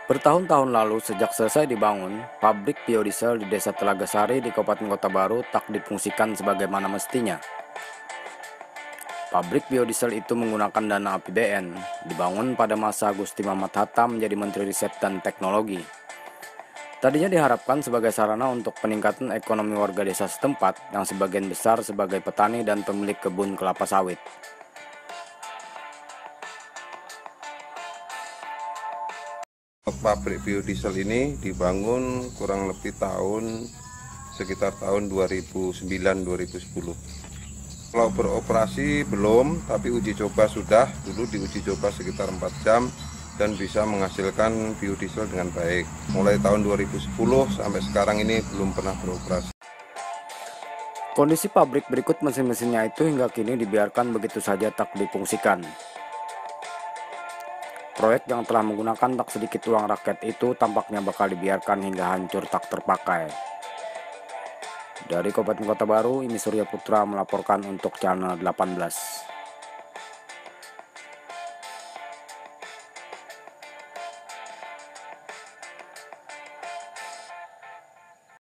Bertahun-tahun lalu sejak selesai dibangun, pabrik biodiesel di Desa Telaga Sari di Kabupaten Kota Baru tak difungsikan sebagaimana mestinya. Pabrik biodiesel itu menggunakan dana APBN, dibangun pada masa Gusti Muhammad Hatta menjadi Menteri Riset dan Teknologi. Tadinya diharapkan sebagai sarana untuk peningkatan ekonomi warga desa setempat yang sebagian besar sebagai petani dan pemilik kebun kelapa sawit. Pabrik biodiesel ini dibangun kurang lebih sekitar tahun 2009-2010. Kalau beroperasi belum, tapi uji coba sudah. Dulu diuji coba sekitar 4 jam dan bisa menghasilkan biodiesel dengan baik. Mulai tahun 2010 sampai sekarang ini belum pernah beroperasi. Kondisi pabrik berikut mesin-mesinnya itu hingga kini dibiarkan begitu saja tak difungsikan. Proyek yang telah menggunakan tak sedikit uang rakyat itu tampaknya bakal dibiarkan hingga hancur tak terpakai. Dari Kabupaten Kota Baru, ini Surya Putra melaporkan untuk Channel 18.